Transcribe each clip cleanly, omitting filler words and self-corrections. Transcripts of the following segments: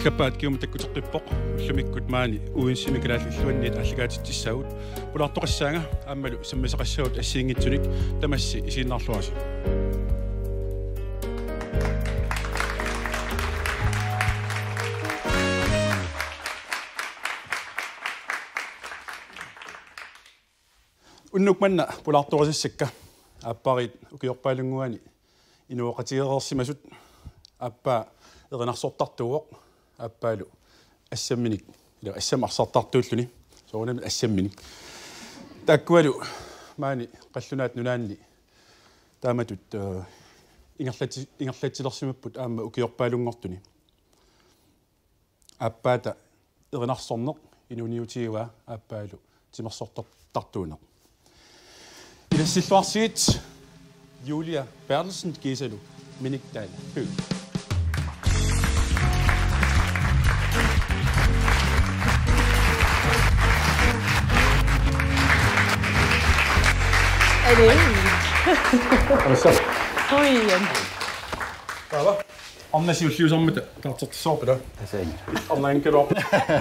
аллапаат киума таккутеққиппоқ уллумиккут маани уинсимикалааллуанниит аллагаатиттиссагут пулаартоқиссаага ааммалу саммисақассагут ассиингитсуник тамасси исииннарлуаси уннукманна пулаартоқисиссакка ааппарит укиорпаалунгуани инуоқатигеерсимасут аппа эринарсортартуоқ аппаалу ассамминик ила ассамарсартартууллуни соонами ассамминик таккуалу маани қаллунаат нунаанни тааматут ингерлатилерсимаппут аама укиорпаалунгортуни аппаата эринарсорнеқ инуниутигуа аппаалу тимерсортартартуунеқ илассиллуарсигит Julia Bertelsen Gesalu Minikdal Høg. Kom igen. Baba. Om jeg siger liv sammen med det, der tager til soppe der. Det er ikke. Om der ikke op.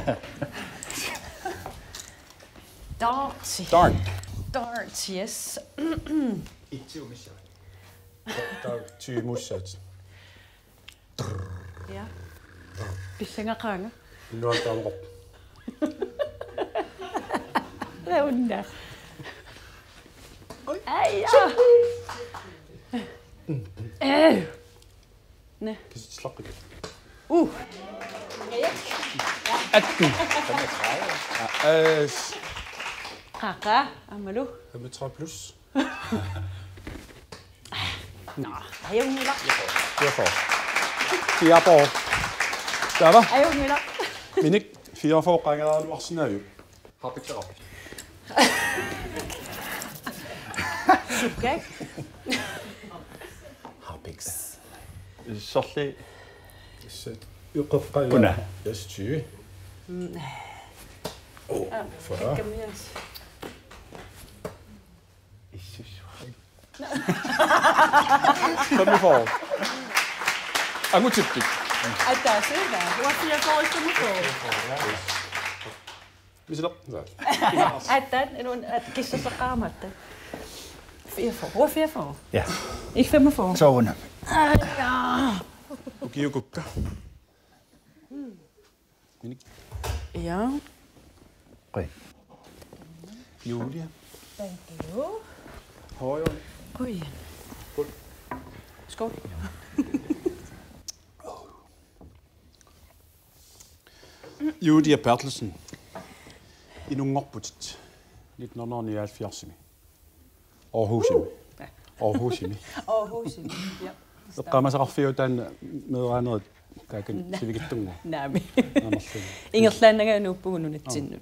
Darty. Darn. Yes. Ikke jo misjæ. Der er 20 modsat. Ja. Vi synger krange. Nu er der en råb. Hvad er hun der? Ej, ja. Nej. Kan du slappe det? At du. Kaka, amalu. 35 plus. Nå, ayaw nila. Fire på. Der var. Ayaw nila. Minik, 4 forganger er nu også nøje. Har vi ikke op. Okay. Harpiks. Sorti. Uqafqa. Kuna. Yes, 20. Oh, 40. Kom igen. Kom nu for. Angu tiptik. At der er søger. Hvor siger for at stemme på? Vi sætter op. At der er nogen, at gisse så rammer det. 44. Hvor 44? Ja. Ikke 45. Så under. Ja. Okay, gukka. Minik. Ja. Oi. Julia. Thank you. Højre. Kom igen. Skål. Julia Bertelsen. I nogle år putt. 1979. Aarhus. Aarhus. Aarhus. Ja. Qama saqarfiutaan meeraaneret kaakan sivikittunga. Naami. Ingerlaannanga nuuppugununatsinnu.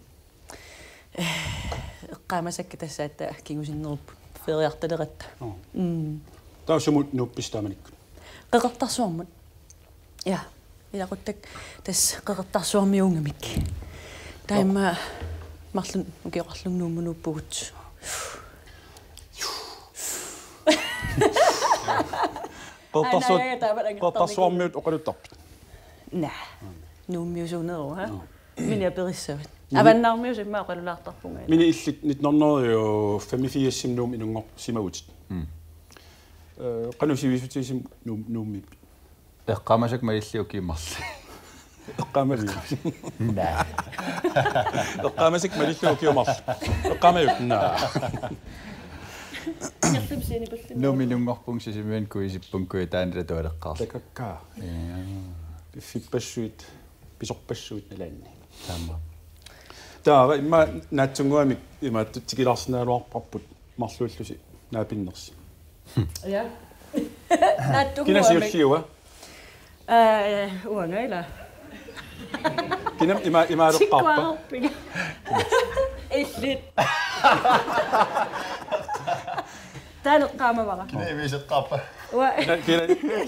Qaamasakka tassaata kingusinnerup feriartaleratta. Tausumut nuuppistaamanikku. Qeqertarsuarmut. Ja. Ilaquttak tas qeqertarsuarmiungamik. Taimma marlun ukiorlunnuumunuuppugut. Qeqertarsuarmiut oqaluttarpit. Nej. Nuummiusuuneru ha. Minä perissavat. Avannarmiusimma oqalulaartarpunga. Mini illit 1985 nuum inungor simautit. Qanusivisutisim nuummi. Eqqamasak malilliukiimmarli. Eqqamali. Nej. Eqqamasik malilliukiumarli. Eqqamayutna. Numinungorpung sisimen kuisippunku taanla tualeqqaar. Takakka. Fipassuit pisorpassuit nalanni. Tamma. Taava imma naatsunguamik ima tikilarsinaaluarparput marluullusi naapinnersi. Ja. Nattu Kinasiulliua. Uangaila. Kinam ima aluqqarpa. Illit. Täällä qaama vaqa. Ei viiset qappa. Kina.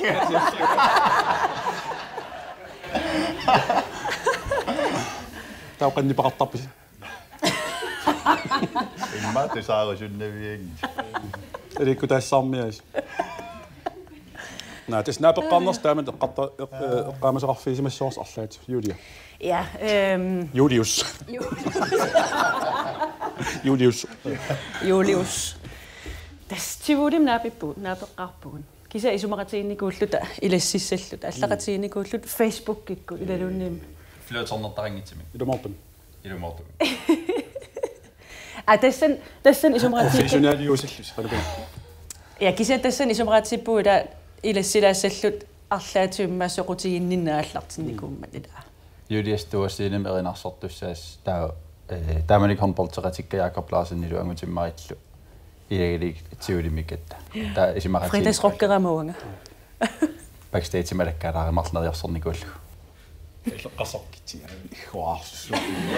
Tau qanni paqartarpis. Imma tisaarusunnaviing. Elikku taassaarmias. Nej, det snapper qanners taamat eqqaamaseqarfiisimassuars arlaat Julia. Ja, Julius. Julius. Tastivudim naapeqqarpugun. Kisa isumaratiinikuulluta ilassissalluta allaqatiinikuullut Facebook-kikku ilalunnim. Fløtsornertarangitsimi. Ilumortum. Tassan isumaratiik. Professionaliusallus qalupina. Ja kisa tassan isumaratippu ila ilassilaassallut arlaatiummaassoqutiginninnaаллартинникууммат ила. Julius tuassiinem erinarsortussaas taamanik håndboldteqatikka Jakob Larsen nilu angutimmarillu. Ilegalik tiulimikatta. Ta isimarati. Fredags rockeramuanga. Backstage malakkaalaarimarlneriorsornikuullu. Qassarkiti. Xuarsu.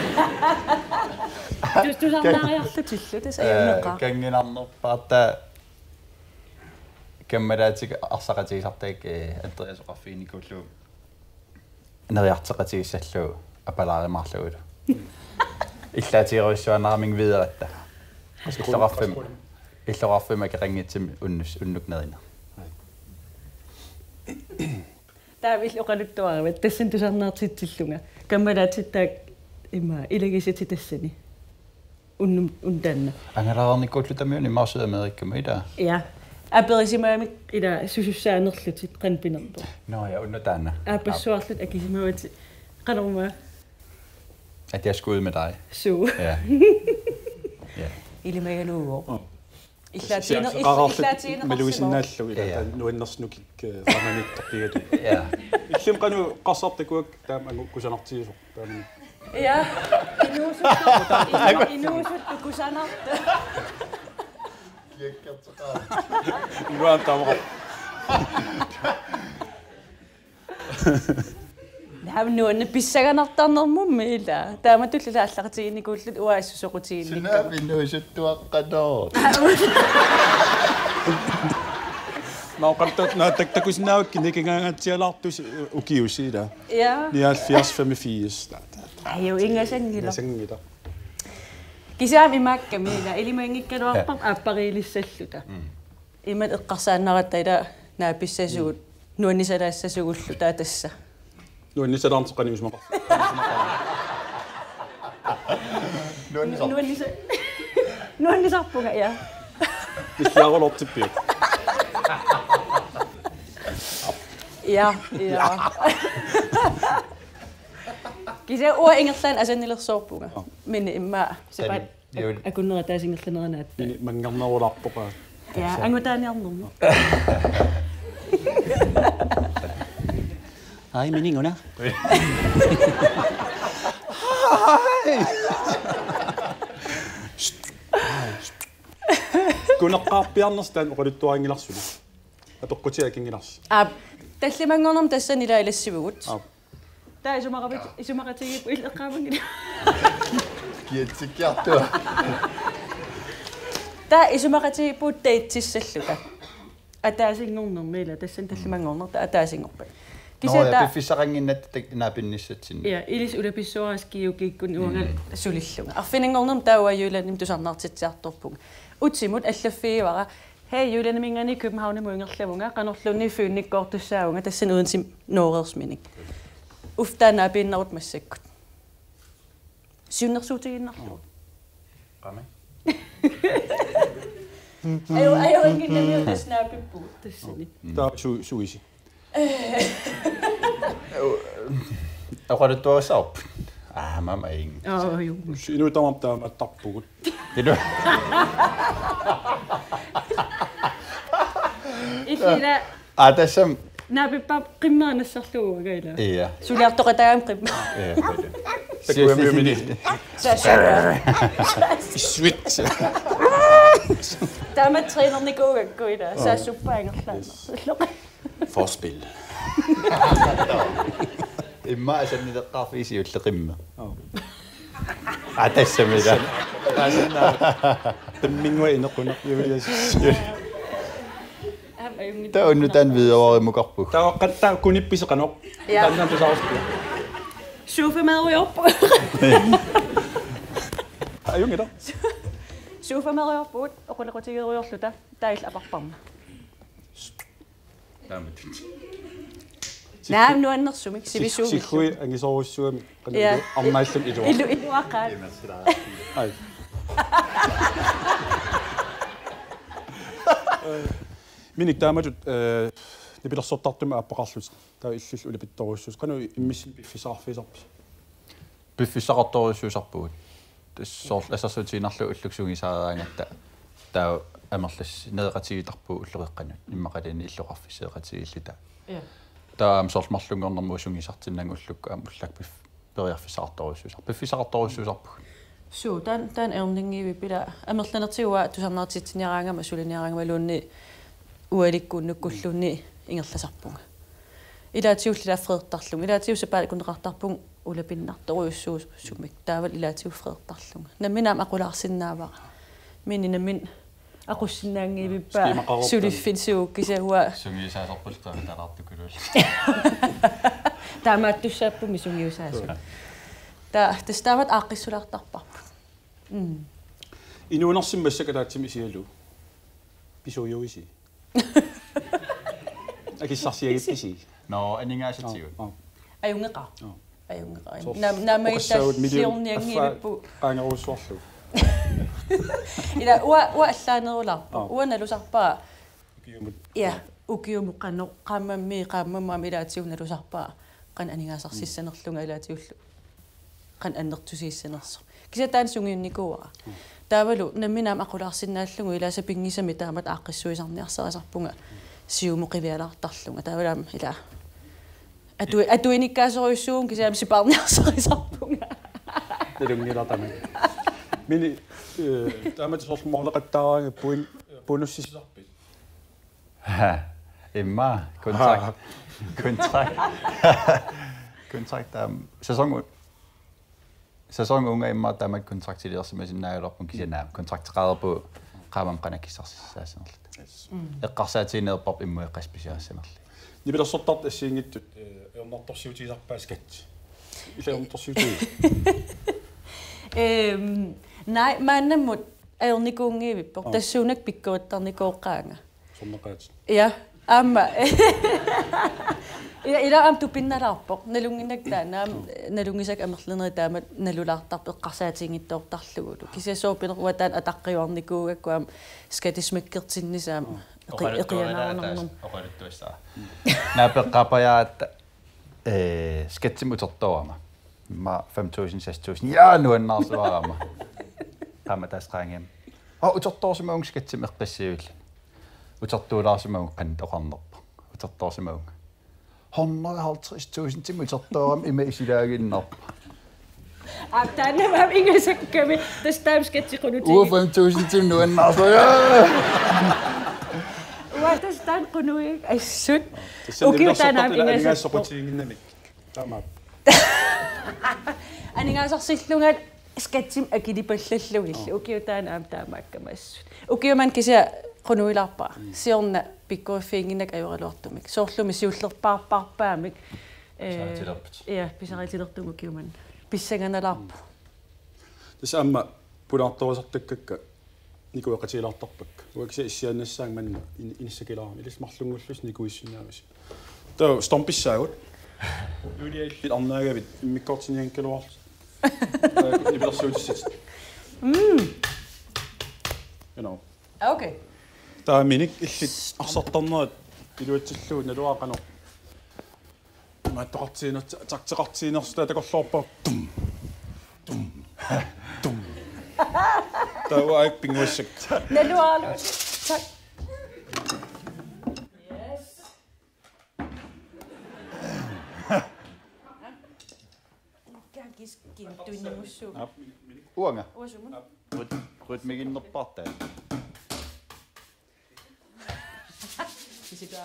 Du sarnaariarlutillu tas ayunneqqa. Kanginarnerpaata каммалаатик арсақатигисартаик антериасоқарфиникуллу нериартеқатигиссаллу апалааримарлугулу иллаатигеруссуанаарамин видератта иллоқарфима керангитсими уннук нерина таавил оқалуттуариват тассан тусарнаартитсиллунга каммалаатиттаак има илагисити тассани уннум унтаанна ангалаарникууллу тамиуни марсуд америккама ила я аперисимаамик ила сусуссаанерлутит qanpinerpo ноя уннутаана апассуарлут акисимавати qanорма at jeg skulle ud med dig су ja илимагалууо иллаатиинер малуисиннааллу ила нуиннерснукик раманиттарпигату ja иллим qanu qassartakuak taam kusанартигисо таам ja инуусут кусанарта Iwan taamqa Naamnuunna pissaganartarnermummi ila taamatullu allaqatiinikuullut uaassusoqutiinnik sinnaapinnuusuttuaqqanoo naaqartat naataktakusnaavak nikingaangatsialartus ukiusiila ja 79 ayo ingasangila sangila kisaam imakkami ila ilimuingikkaluarpaq aappariilissalluta imat eqqarsaannaratta ila naapissasugut nuannisalaassasugullu taatassa nuannisalarnteqaniusmaqar nuannisarpunga ja Missiaqulortippiuk ja kisa ua ingerlaan asannilersoorpunga minni imma sipat akunnerra taasingerlaneranaat mangarnerularpoqa ja angutaaniarnermu Ai mininguna Kuneqqaarpiarnerstaan oqaluttuaringilarsulu atoqqutiakingilars таллимангорнерм тассан ила илассивгут таа исумақатигипу иллеққаамангила киатсиккиартуа таа исумақатигипу таитсиссаллука атаасингорнерми ила тассан таллимангорнерта атаасингорпат кисата пиффисарангиннаттак наапинниссатсин я илис улаписсуарас киукиккун уангал сулиллунга арфинингорнерм таауаюланим тусарнартитсиарторпунга утсимут аллаффиивара Hei julenimingani København muingerlavunga qanorlunni fyunnikkoortussaavunga tassan udensim nooreersminik. Uftaana pinnaut massakkut. Synnersuutiginnarlu. Qami. Ayo ingilnamiu tasnaapippu tassani. Ta suisi. Aqaluttuasaarp. Mama ing. Jo. Inu tamamta attarpugut. Illa Tassam naapippa qimmaanassarluuga ila. Iya. Suliartoqataam qimma. Iya. Takuamimini. Swit. Tama trainernikugakku ila saasuppaangerlaanner. Forspil. Imma asannileqqaarfiisi ulleqimma. Tassam ila. Tammingwa ineqquneq Julius. Ta unnutan videorimmuqarpuk. Ta qatta kunippiseqanoq. Tannan tusaarspu. Suufamariorpu. Ayungida. Suufamariorpuut oqulaqutigeruyorluta tail aparparma. таамат наам нуаннерсумик сивисууми сиккуи ангисоруссуами канаа арнаиллун илуа илуақаа ай миник тааматут нипилерсортартума аппақарлут таа иллул улапитторуссус канаа иммисси пиффисаарфисарпис пиффисақарторуссуусарпугут тассоор асерсуутиинарлу уллуксугисаараангатта таа амерлас неэқатигитарпу уллеқеққанут иммақалини иллоқарфисеэқатигиллута таам сормарлунгорнэрму сунгисартиннангу уллукка амуллак пиф периарфисаарторуссуусар пиффисақарторуссуусарпуг суу таан эрнингиви пила амерланертигуа тусарнаартитсиниараангама сулиниараангама луунни уаликкууннуккуллуунни ингерласарпунга илаатиуллила фреэртарлунга илаатиуса паали кунеқартарпун улапиннарторуйуссуус сумик таавал илаатиу фреэртарлунга намминаам aquлаарсиннаавара мини наммин aquссиннаангивиппа сулиффин кисауа сунгисаасарпултаа талаартукулуул таамааттуссааппуми сунгиусаасу тастават ааққиссулаартарпарпу инуунерсиммассакалаатсими сиалу писуйуиси акиссарсиагипписи но анингаасатигут аюнгеқар намаитталлиорниангивиппу qaangeruussuarlu ила уа аллаанеруларпу уаналусарпаа киумут я укиумуққано qaamamma илаатиуналусарпаа qan анингаасарсиссанерлунга илаатиуллу qan аннертусииссанерсо кисатаан сунгиунникууара таавалу намминаам aquлаарсиннааллугу илааса пингисами таамат ааққиссуисарниарсерисарпунга сиумуқивиалаартарлунга таавалаам ила атуиниккаасоруйссуун кисаам сипаарниарсерисарпунга нэлунгилартами мини таамат сорморлеқаттаараанга пуин бонуссисарпит имма контракт sæsonunga имма таамат контрактилиерсимасиннаагалорпун кисанаам контрактеқарпу qaamam qanakissarsisaasnerlut эққарсаатинеерпарп иммуэққасписаассамерли нибилерсортарт ассиингиттут ернарторсиутисарпаас кат илаернарторсиути най маннамут аерникуунгиивиппор тассуунак пиккуаттарникооққаанга сорнеқаат я амма ила ам тупинналаарпоқ налунгиннактаа налунгисак амерлинери таамат налулаартарпе эққарсаатингиттоортарлугулу кисасоопинеруа таан атаққиуарникуугаккуам скатисмаккертиннисаам эқиянаарнернум оқалуттуассаа наапеққапаяат скатсимутертоама ма 5000 6000 я нуаннаарсуарама таама тасқаангам утертоорсимауг скатсим эққиссиуилла утертуулаарсимауг қантоқарнерпа утертоорсимауг 150.000 тим утертоорам има исилаагиннерпа тааннамаам ингасакками тастаам скатсиқунути 5000 тим нуаннаарсуя уатастан қунуиг ассут укиутанаам ингасоқутигиннамик таамаа анингаасарсиллунгаат скатсим акилипаллаллугилла укиутаанаам таамааккамаассут укиуман кися qunуиларпаа сиорна пиккуаффиингинак аюралуартумик соорлуми сиуллерпаарпаарпаамик я писаритилертугу киуман писсаганалаарпу тасаама пулаарторусартаккакка никуэқатилаартарпак уакси иссианнассаан манна иниссакилаарами илис марлунгуллус никуиссинаавис таа стомписсаагут юлиаллит арнаагавит иммиккортинианкалуарт нибилэрсуутиссат you know окей таа миник иллит арсартарнерат илуатсиллуу налуаақано маттоқартиинер тактеқартиинерсута такорлоорпа тум тум тум таа уаик пингуассак налуаалу так туиннамуссуу уанга уасумун ритмигиннерпартаа кисита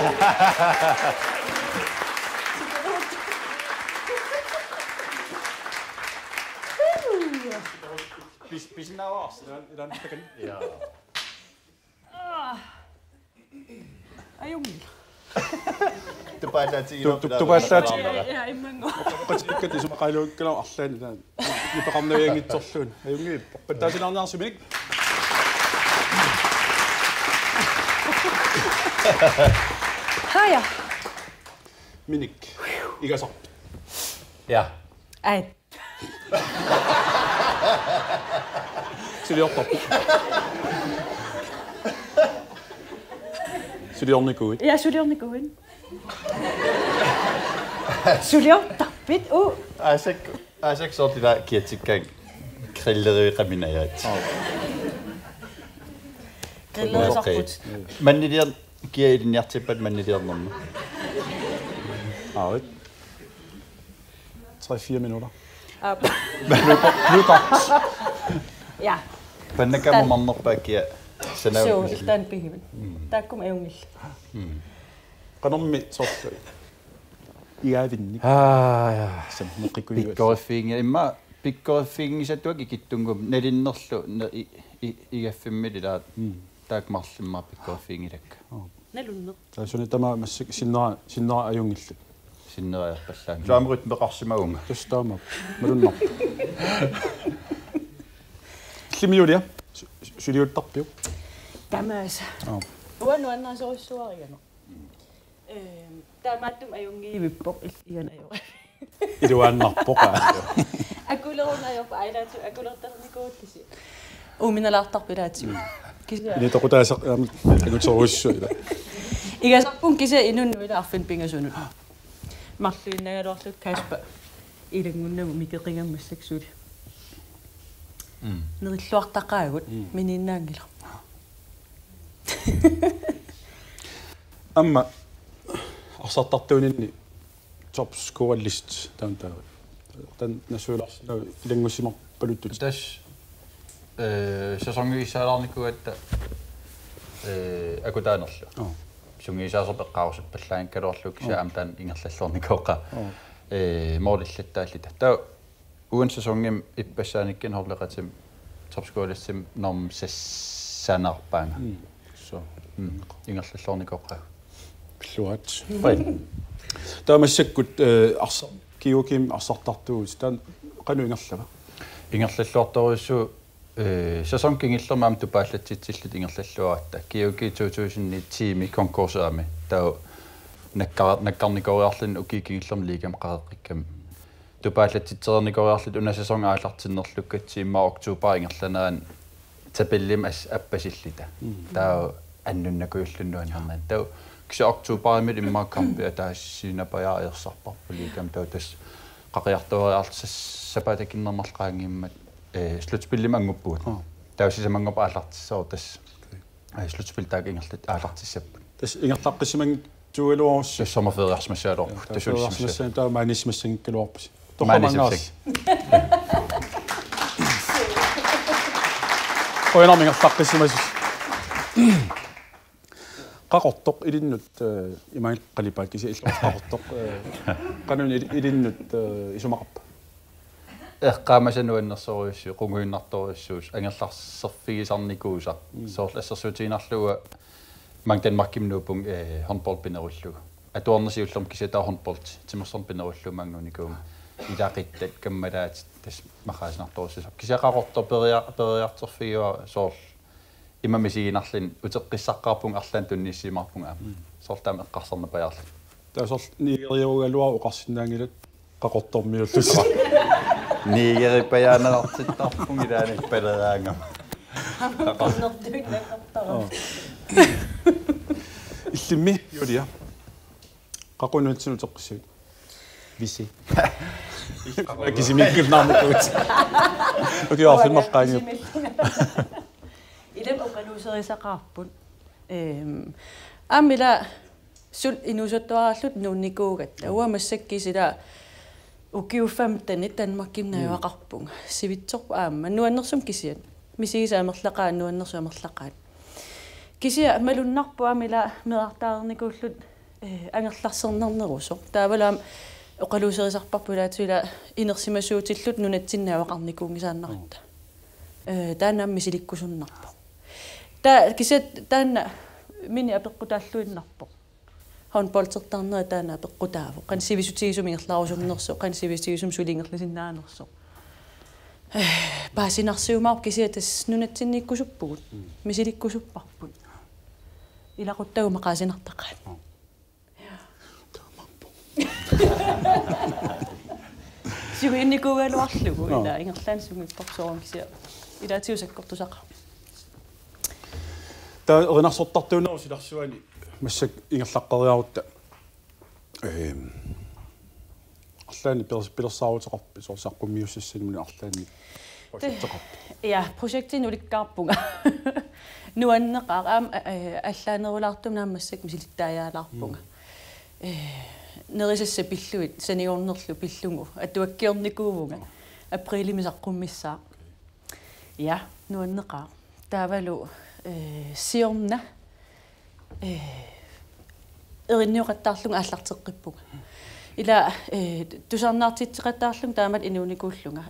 Bis nou as, dan kan ja. Ayun. Tupadatiin. Ja, immango. Ikkat isu maqalu kala allan dan. Nipaqamna yangitsorluun. Ayungi pattaasinarnaarsuminik. Haja. Minik. Igasor. Ja. Ai. Suliortor. Suliornikuit. Ja, suliornikuin. Suliortarpit Asek sortila kiatsikkaan grilleriqaminajaat. Grillerisorput. Mannilier kiailiniartippat manniliernэрma. Ah, 3-4 minutter. Ja. Pannakamarmarnerpaa sanaa. So, iltaan pihimin. Taakkum ayungil. Qanermi sorlu. Igavinnik. Ja. Samneqikuiga. Pikkorifiingi imma pikkorifiingisatuaki kittungum nalinnerlu igaffimmilila taakmarlimma pikkorifiingilakka. Nalunner. Taasuni tama massik sinnera ajungillu. Sinneriarpallaan. Saamrut meqarsimagunga. Tastaama. Malunnar. Limiulia. Suliuttarpiu. Tamas. Uanna sorissuariano. Taamaattum ajungiivippoq illian ajo. Iluannarpoqa. Akuleruna ajopa ailaatu akulertarnikuuttisi. Uuminalaartarpilaatsi. Ni toqutaasa anutsoruissuila. Igasarpun kisa inunnuila arfin pingasunut. Marluinnagalorlut Kasper. Ilangunnagu mikeqingammassaksuuli. Nerilluartaqaagut mininnaangila. Amma arsartartuuninni top score list tauntaa. Tan nasuulars ilangussimarpaluttut. Tas sesongiisaalаарnikuatta akutaanerlu. Sungiisaaserpeqqaarusappallaang kalorluk saam taan ingerlallornikoqa. Moorlillattaallita. Taa uan sesongim ippassaanikken horleqatim topskualissim norm sassanarpaanga. So Ingerlallornikoqa. Pilluat. Taamassakut arsar kiukim arsartartuus taan qanuingerlava. Ingerlallortoruissu sesongkingillermaam tupaallatsitsillut ingerlalluaratta. Kiuki 2009 tiimi konkursaami. Taa nakkarnikoriarlin ukikingillerm liigam qaaqqikkam. Tupaallatsitsernikoriarlut una sesong aallartinnerlukkatsiimma oktuber ingerlanaan tabellim appasillita. Taa annunnakuullunuan hernan. Taa kisa oktuberimit imma kampia taassiinapajaa ersarparpu liigam taa tas qaqiartoriarlsapatakinnermarqaangimmat slutspillim anguppuut. Tausisamangop aallartissoo tas slutspiltaak ingerlat aallartissappu. Tas ingerlaqqissimang tueluorus sommerferiarsmassaalorpu tasulsmassan taa maanismassangikkaloorpus. Maanismassak. Oina mingerlaqqisimas qaqortoq ilinnut imail qalipaakisi illorqaqortoq qanun ilinnut isumaqappa. Eqqaamasanuannersoruissu qunguinnartoruissuus angerlarserfigisarnikuusa soorlassersuutiinarluga mang Danmarkimnuupung håndboldpinerullugu atuornasiullorm kisataa håndbold timersorpinerullu mangunikuum ilaqittat kammalaat tas maqaasnartorussua kisaqaqortor periarterfiua soor imamisiginarlin uteqqissaqqaarpung arlaan tunnissimarpung aam soortaam eqqarsarnapajarlu taasor niigeriugalua uqarsinnaangilat qaqortormiullus niigeripajaanartittarpung ilaani paleraangam illimmi yulia qaqunutsin uteqqissuut visi akisimikkernaarmukuut okiarfilmarqaangiup Ilam uqaluuserisaqaarput aamila sul inusuttuarallut nuunnikuugat uamassakki ukiuffamtani Danmarkimnajuaqarpunga sivitsorpu aamma nuannersum kisiat misigisa amerlaqaan nuannersu amerlaqaat кися малуннарпуамила меартаарникууллут ангерларсернернерусо таавалаам оқалуусерисарпарпулаатуила инерсимасуутиллут нунатсиннаавақарникуунгисааннарта таанамми силиккусуннарпо та кися таанна мини апеққутааллуиннарпо håndboldterneret taana peqqutaavo qansivisutigisumingerlarusumnerso qansivisutigusum sulingerlisinaanерso paasinarsiumaar kisiatas nunatsinniikkusuppugut misilikkusupparput ilaquttagu maqaasinartaqaat siuinnikuugaluarlugu ila ingerlaan sumipparsoorun kisia ilaatiusakkortusaqa ta erinarsortartuuneru silarsuani массак ингерлаққариарутта арлаани пилерсааруутеқарпи соорсаққуммиуссассанимуни арлаани проектеқарпи я проектин уликкаарпунга нуаннеқар аам аллаанерулаартум наамассак мисилиттааяалаарпунга нерисасса пиллуит санигорнерлу пиллугу атуаккиорникуувунга априлимисаққуммиссаа я нуаннеқар таавалу сиорна эринниоқаттаарлунга ааллартеққиппуга ила тусарнаартитсеқаттаарлун таамат инууникууллунга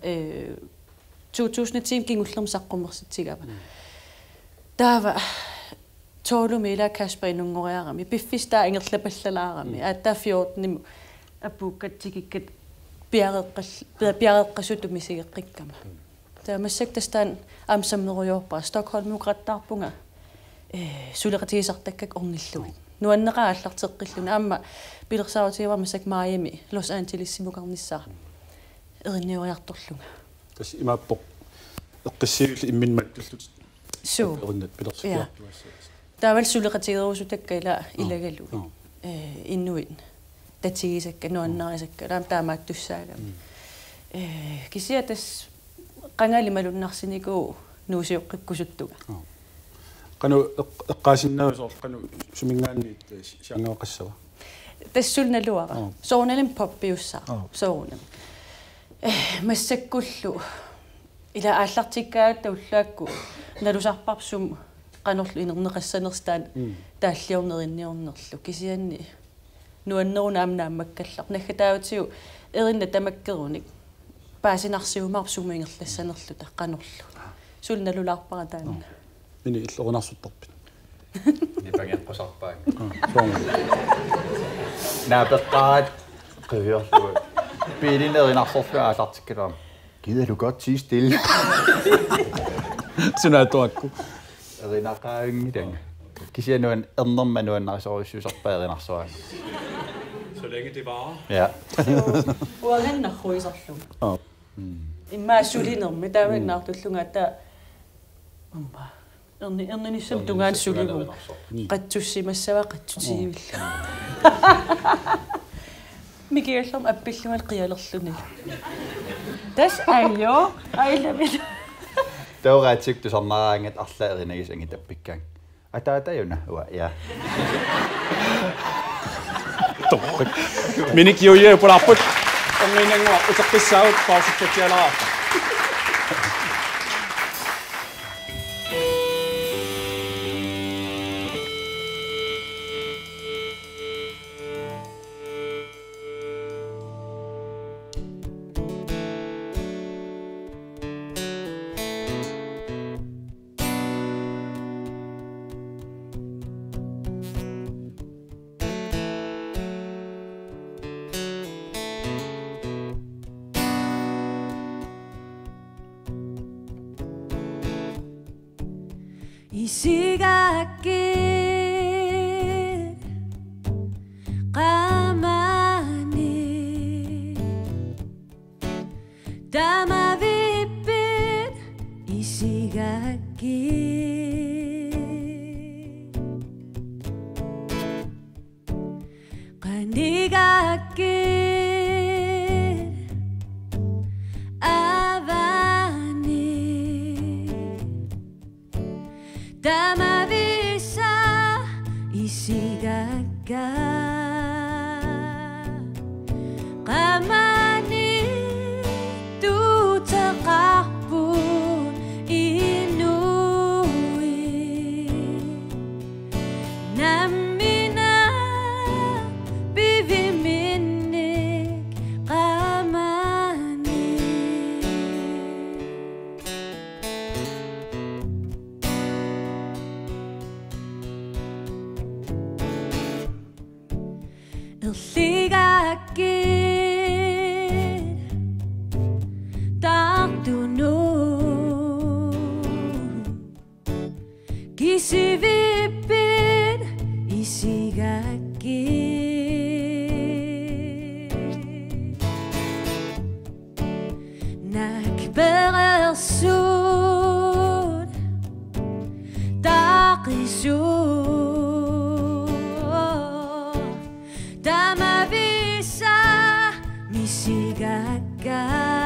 2010 кингуллермисаққуммерситсигава таава тоолуми ила каспер инунгориарами пиффистаа ингерлапаллалаарами аатта 14 аппуккатсигиккат пиареққасуту мисигеққиккама таамассак тастаан аамсамнеруйорпа стокхолмуграттаарпунга сулеқатигисартаккак орниллугит нуаннеқаа аллартеққиллуна аама пилерсааватигавармасак Майами Лос Анджелиссимукарниссаа эринниориарторлунга тас имааппоқ эққиссиули имминматтуллут суу эриннат пилерсиуартуассаа таавал сулеқатигерусутакка ила илагалу иннуит татигисакка нуаннерисакка таам таамаат туссаагами кисиатас qangaalimalunnarsiniku nuusiuqqikkusuttуга qanu eqqaasinnausor qanu sumingaanniit siangeoqassava tassulnaluara soornalim poppiussaa soornam massakkullu ila aallartikkaat ullaakku nalusarparsum qanorlu inerneqassanerstaan taalliornerinniornerlu kisianni nuanneruna amnaammakkallar naggataavatigu erinna tamakkerunik paasinarsiumaar sumiingerlassanerluta qanorlu sulnalulaarpara taanna mini illorunarsuttарпит нипагеққусарпааг наапеққаат қивиорлуа пилинеринарсорлуа аалартиккалуам gider du godt tie stille sunatuakku erinaqaangidang kisianuan ernermanuannarsorussiusarpaerinarsuaa så længe det varer ja uangannerruiserlu imma sulinermi taavannartullungaata umma ernissam tungaan suligu qattussimassava qattutiivilla Miguelom appillumal qialerluni tas ayo ailavit tauqaatiktu sarnaraangat arla erinagis angitappikkaan ataatayuna ua ja torrik minik joje pulaput onginangua uteqqissaut pausittialaa 이 시각길 가만히 담아비빛 이 시각길 관이각길 담아비사 이 시각가 가만히 뚜착하고 이누이 Tarttunut kisivippin isigakki. Nakperersut taqisut tamavisa misigakka.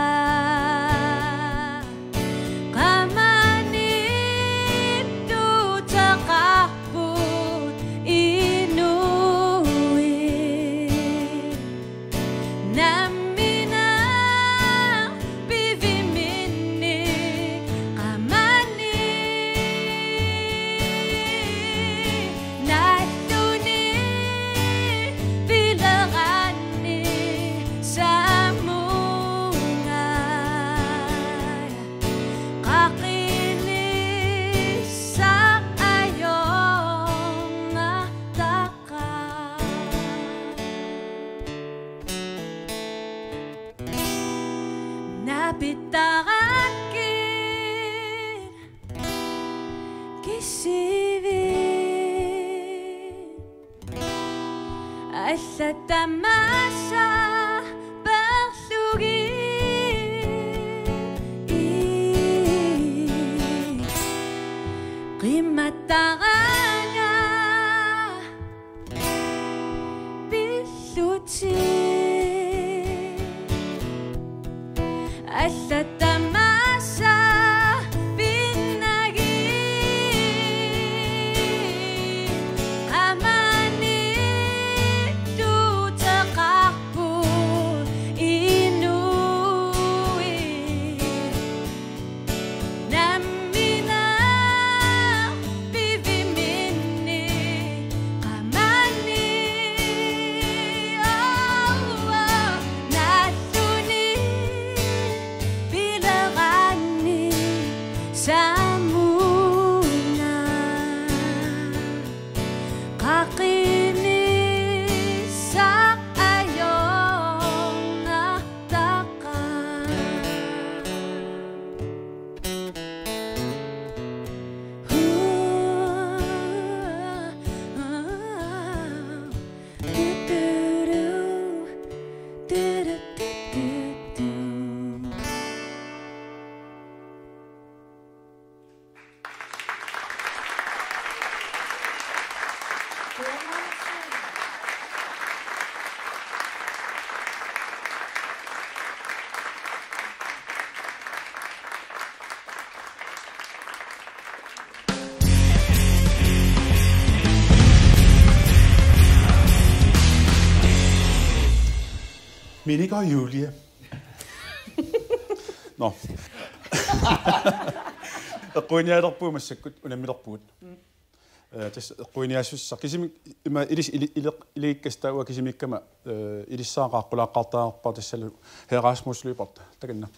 Napitarakin kisivin alla tamasa berlugin qimataranga billutin alla tamasa binnagin qamani tutaqarpu inui nammina biviminni qamani nalluni bilagani samuna qaqini sa'ayona taqa Minika og Julie. Nå. Qunialerpuu massakkut unammilerpuut. Tas quniaassussa kisimi ima ilis iliikkastaa kisimikkama ilissaaqaaqqulaaqqartaaqarpa tassalu Erasmus Lyberth takanna.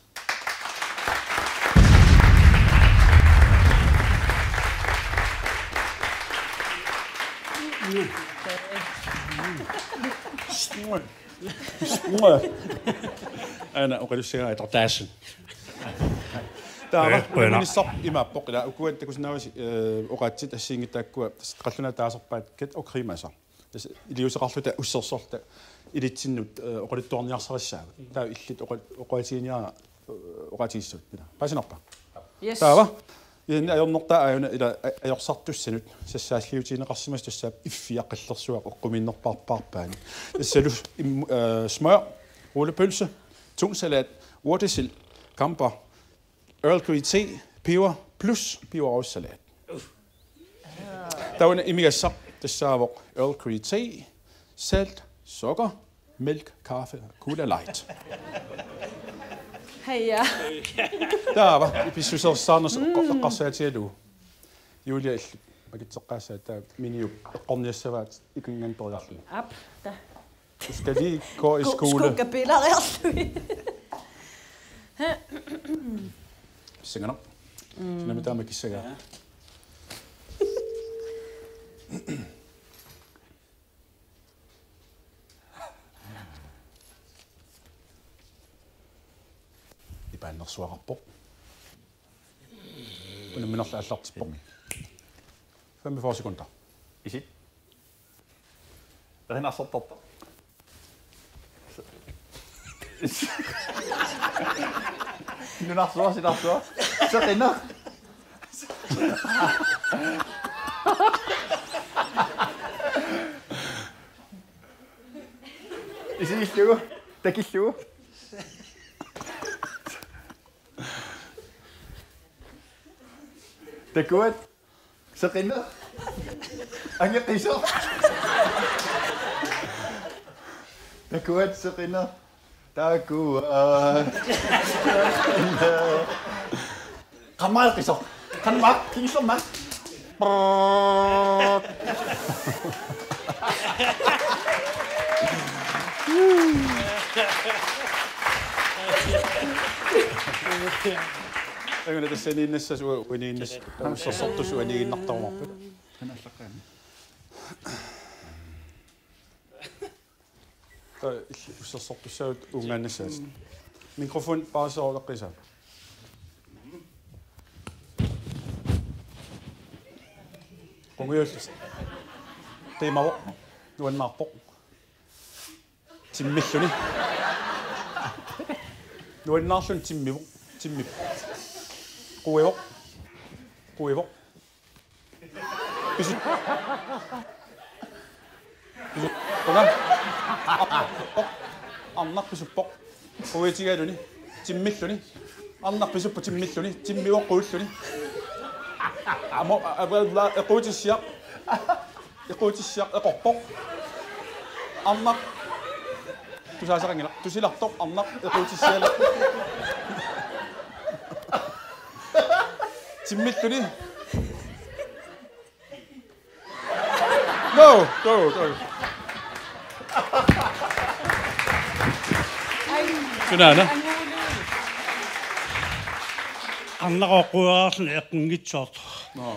أنا أقول الشيء ترتاحن. تعرف من الصب إما بقلا وكون تكون ناوي أقعد الشيء تكوا قلنا تعرف بعد كت أو خيمة صح. بس اللي يوصل قلنا وصل صح اللي تنو أقول التورنيا صار الشعب. تا اللي أقول سينيا أقعد يسوي كذا. بس نقطة. تعرف يعني يوم نقطة إلى يقصد السنة سأسأل يوتين قسمة السبب إفيا قصة سواء وقومين نقطة باربان السلو smør rullepølse 2 salat urtesil kamper Earl Grey te peber plus peberrøvsalat. Der var en mega sap det server Earl Grey te salt sukker mælk kaffe cola light. Heja. Der var vi synes også sådan og qassaat til Julia magitseqqaasa ta miniu qorniassavat ikungan periarlu. Ap da. Skal lige gå i skole. Skugabilleriarlu. Synger op. Sådan med der med kissaga. qaannersuaqarpoq unamminerla allartippoq 45 sekunder isit erinarsortarta nunarsua sinarsua seqina isillugu takillugu takuat seqina angeqiso takuat seqina takuat qamal qiso qanmaq kiisoma Angana tassaniinnassa uiniinnas ussarsortus uaniginnartarumorpu anallaqaami ta ussarsortussaut ungaannassaas mikrofon paaseroleqqisa qungiullis tiimavo nuannaarpoq timmilluni nuannaarlun timmivo timmip Quevo. Annak pisuppoq. Quetigaluni. Timmilluni. Annak pisuppu timmilluni. Timmivo quulluni. Amo quutissiaq. Quutissiaq eqorpoq. Annak tusaasaqangila. Tusilartoq annak quutissiala. Timmilluni. No. Kunana. Annaqoqquaarlun eqqungitsoort. No.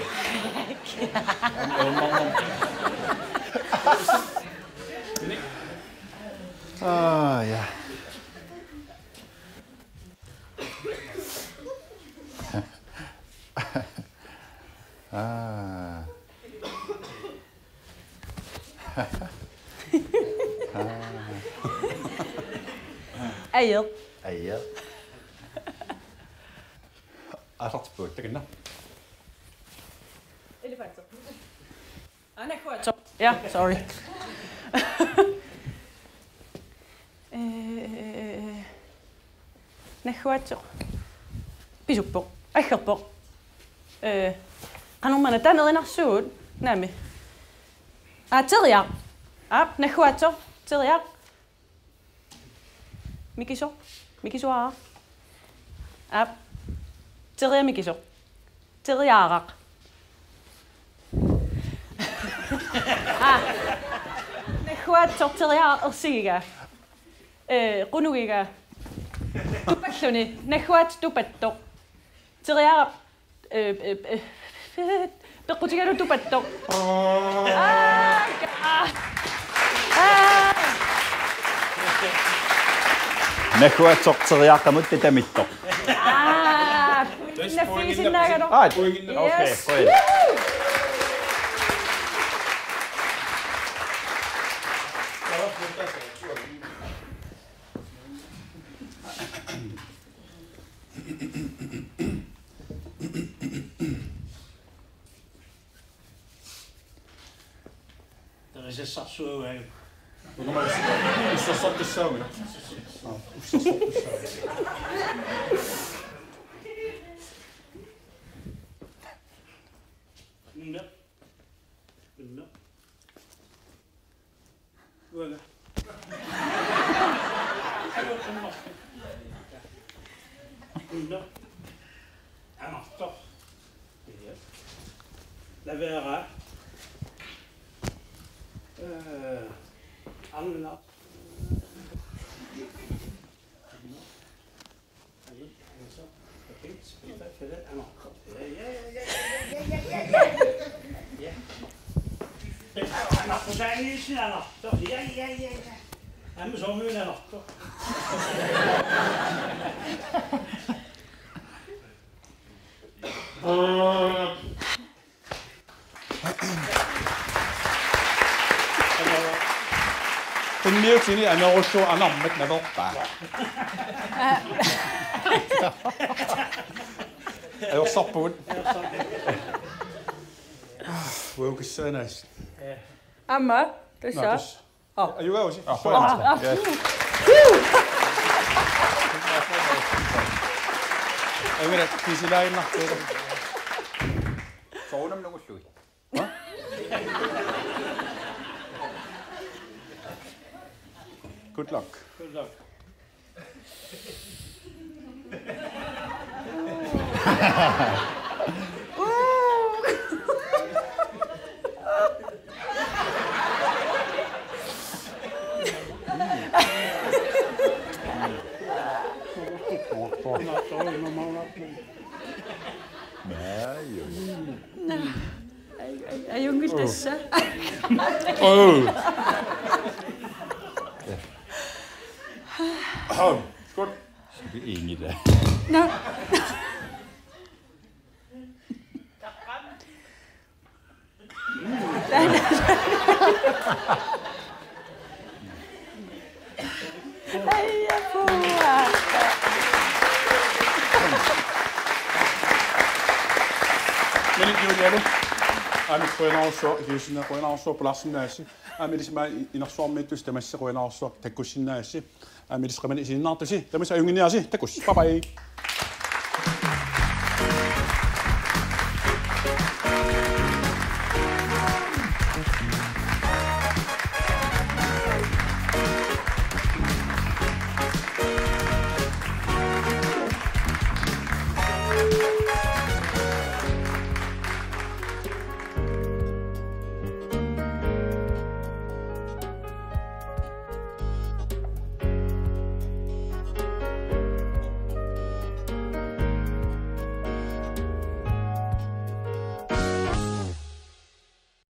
ja. Eier. Eier. Artspuut tekinna. Elefanter. Anaquator. Ja, sorry. Naquator. Pisuppo. Aggerpo. Qanormana tanerinarsuut naami. Teriaq. Naquator. Teriaq. Mikiso. Teria mikiso. Teriaraq. Naquator teriaq ersigiga. Qunugiga. Tupalluni. Naquat tupattoq. Teriaraq peqqutigalu tupattoq. Naquator teriaqamut tamittoq. Nafiisinnaagano. Okay, great. Sarsuaga. Ussarsortussaamina. Nunna. Voilà. Nunna. Anartoq. La vera. Anna. Amma sormuunalortu. Kunniutini anerussu anarmat naverpaa. Ajorsarpugut. Vuukissaanas. Amma, tuossa. Ajuausi. Ei mene kisilainna. Sounam nungullui. Good luck. Good luck. Ayun tässä. Good. Ingen der. No. Ai apua. Men Juliane, I'm qoinaarsuo hiusina qoinaarsuo plassinnaassi. Amilisma inersuarmiittus tamassaqoinaarsuo takkussinnaassi. Amilisqamani isinnaartusi tamas ajunginiasi takkus. Bye bye.